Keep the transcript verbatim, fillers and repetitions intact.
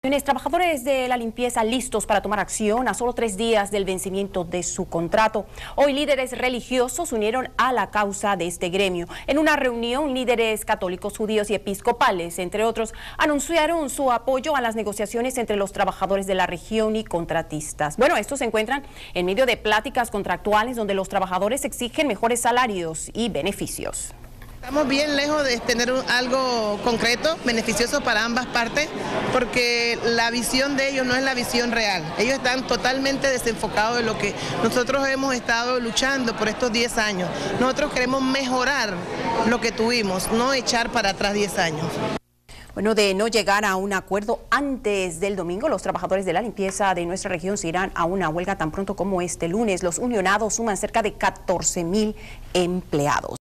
Trabajadores de la limpieza listos para tomar acción a solo tres días del vencimiento de su contrato. Hoy líderes religiosos se unieron a la causa de este gremio. En una reunión, líderes católicos, judíos y episcopales, entre otros, anunciaron su apoyo a las negociaciones entre los trabajadores de la región y contratistas. Bueno, estos se encuentran en medio de pláticas contractuales donde los trabajadores exigen mejores salarios y beneficios. Estamos bien lejos de tener un, algo concreto, beneficioso para ambas partes, porque la visión de ellos no es la visión real. Ellos están totalmente desenfocados de lo que nosotros hemos estado luchando por estos diez años. Nosotros queremos mejorar lo que tuvimos, no echar para atrás diez años. Bueno, de no llegar a un acuerdo antes del domingo, los trabajadores de la limpieza de nuestra región se irán a una huelga tan pronto como este lunes. Los unionados suman cerca de catorce mil empleados.